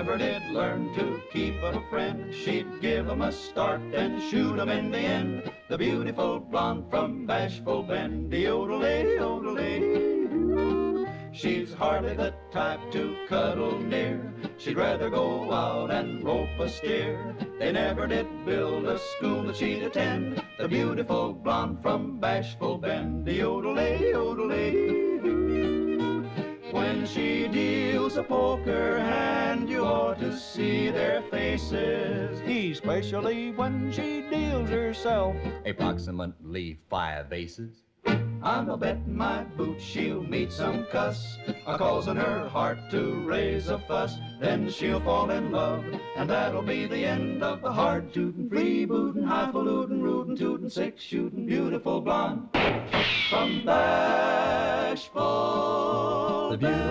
never did learn to keep a friend. She'd give him a start and shoot him in the end. The beautiful blonde from Bashful Bend. Yodel lady, she's hardly the type to cuddle near. She'd rather go out and rope a steer. They never did build a school that she'd attend. The beautiful blonde from Bashful Bend. Yodel lady. When she deals a poker hand, you ought to see their faces. Especially when she deals herself approximately 5 aces. I'm a betting my boots she'll meet some cuss, causing her heart to raise a fuss. Then she'll fall in love, and that'll be the end of the hard tootin', free bootin', highfalutin', rootin', tootin', six shootin', beautiful blonde from Bashful. The beautiful